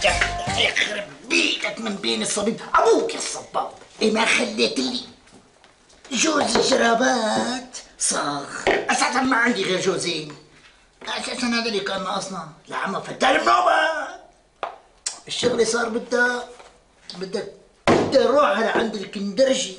يخرب بيتك من بين الصبيب، ابوك يا الصباب. إيه ما خليت لي جوز جرابات صاغ. اساسا ما عندي غير جوزين، اساسا هذا اللي كان ناقصنا. لا عم فتال بنوبه. الشغله صار بدك تروح لعند الكندرجي.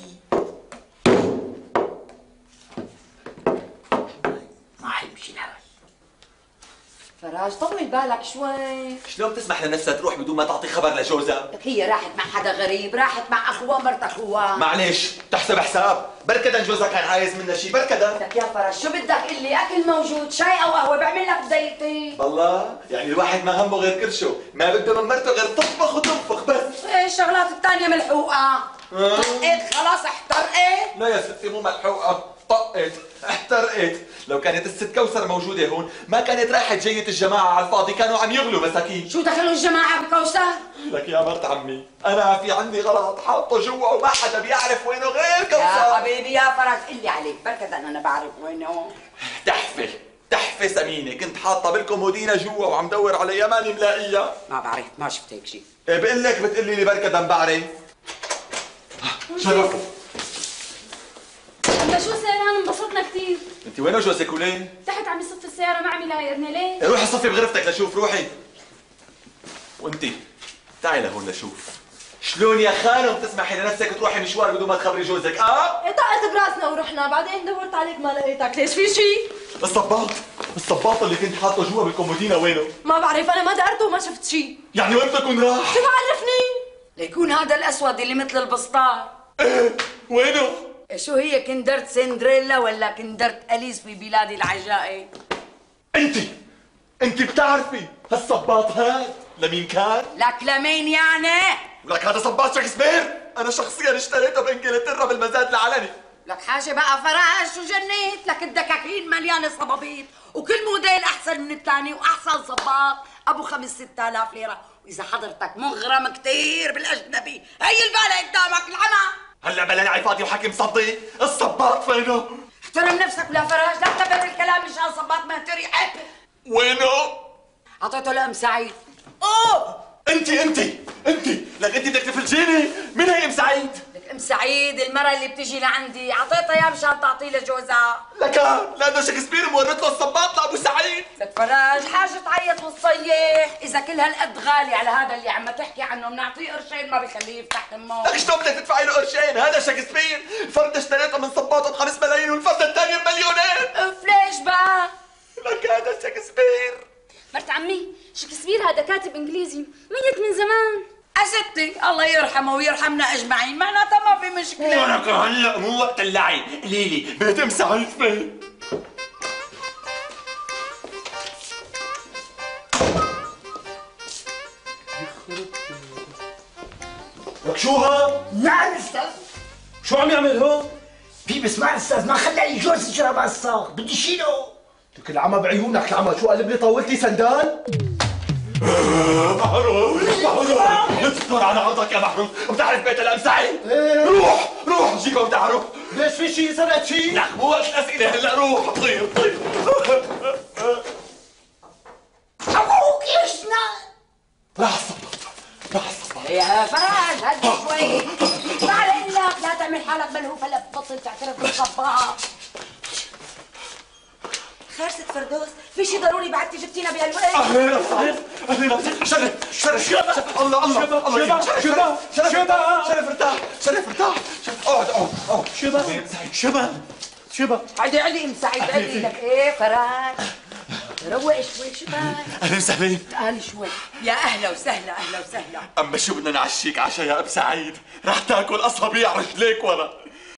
ما حيمشي الحال. فراج طول بالك شوي. شلون بتسمح لنفسها تروح بدون ما تعطي خبر لجوزها؟ لك هي راحت مع حدا غريب، راحت مع اخوها مرت اخوها. معلش تحسب حساب، بركدا جوزها كان عايز منها شيء، بركدا. لك يا فراج شو بدك قلي؟ اكل موجود، شاي او قهوه بعمل لك بدايتي. والله يعني الواحد ما همه غير كرشه، ما بده من مرته غير تطبخ وتنفخ بس. ايه الشغلات الثانيه ملحوقه. طقت خلاص احترقت. لا يا ستي مو ملحوقه، طقت احترقت. لو كانت الست كوثر موجوده هون ما كانت راحت جية الجماعه على الفاضي، كانوا عم يغلوا مساكين. شو دخلوا الجماعه بكوثر؟ لك يا مرت عمي انا في عندي غلط حاطه جوا وما حدا بيعرف وينه غير يا كوثر. حبيبي يا فراج قلي عليك، بركدا انا بعرف وينه. تحفه ثمينه كنت حاطه بالكومودينا جوا وعم دور عليها ماني ملاقيها. ما بعرف، ما شفت هيك شيء. إيه بقول لك بتقولي لي بركدا بعرف. شرف أما شو سيران انبسطنا كثير. انت وين جوزك وليه؟ تحت عم يصف السيارة ما عم يلاقينا ليه؟ روحي صفي بغرفتك لشوف روحي. وانتي تعي لهون لشوف شلون يا خانم تسمحي لنفسك تروحي مشوار بدون ما تخبري جوزك. طقت براسنا ورحنا، بعدين دورت عليك ما لقيتك. ليش في شيء؟ الصباط اللي كنت حاطه جوا بالكومودينا وينه؟ ما بعرف، انا ما دقرته وما شفت شيء. يعني وين بكون راح؟ شو بعرفني؟ ليكون هذا الاسود اللي مثل البسطار. ايه وينه؟ شو هي كندرت سندريلا ولا كندرت أليس في بلاد العجائب؟ انت بتعرفي هالصباط هاد لمين كان؟ لك لمين يعني؟ لك هذا صباط شكسبير، انا شخصيا اشتريته بانجلترا بالمزاد العلني. لك حاجة بقى فراج شو جنيت؟ لك الدكاكين مليانة صبابيط وكل موديل أحسن من الثاني وأحسن صباط أبو 5-6 آلاف ليرة، وإذا حضرتك مغرم كثير بالأجنبي هي البالة قدامك العمى. هلا بلا فاضي وحكي مصدي، الصباط وينه؟ احترم نفسك ولا فراج، لا تكبر الكلام مشان صباط ما تريحك. وينه؟ أعطيته لأم سعيد. انت لك انت بدك تفلجيني، مين هي ام سعيد؟ لك ام سعيد المرة اللي بتجي لعندي اعطيتها اياه مشان تعطيه لجوزها. لانه شكسبير مورط له الصباط لابو سعيد. لك فراج حاجة تعيط وتصيح، إذا كل هالقد غالي على هذا اللي عم تحكي عنه بنعطيه قرشين ما بخليه يفتح تمه. لك شلون بدك تدفعي له قرشين؟ هذا شكسبير، فرد اشتريته من صباطه ب5 ملايين والفرد الثاني بمليونين. اف ليش بقى؟ لك هذا شكسبير. مرت عمي شكسبير هذا كاتب انجليزي ميت من زمان. أستي الله يرحمه ويرحمنا أجمعين، معناتها ما في مشكلة. ولك هلا مو وقت اللعب، قليلي بيت ام سعيد فين؟ لك شو ها؟ نعم استاذ. شو عم يعمل هون؟ في بسمع استاذ ما خلى لي جوز جرابات صاغ، بدي شيله. لك العمى بعيونك العمى، شو قلب لي طولت لي سندان؟ محروم استر على عرضك يا محروم، بتعرف بيت الام سعيد؟ ايه روح جيكم تعرف. ليش في شيء سرقت شيء؟ لك مو وقت الاسئله هلا، روح طير. ابوك يشنا. راح الصباط. يا فراج هدي شوي. تعال لك لا تعمل حالك ملهوف هلا بتبطل تعترف بالصباط. خير ست فردوس، في شيء ضروري بعدتي جبتينا بهالوقت؟ اهلا شرف الله شرف ارتاح اقعد شبا عيدي علي ام سعيد قال لك ايه فراج روق شوي. شو بك؟ اهلا وسهلا. تعالي شوي. يا اهلا وسهلا اهلا وسهلا. اما شو بدنا نعشيك عشاء يا اب سعيد؟ رح تاكل اصابيع رجليك ورا.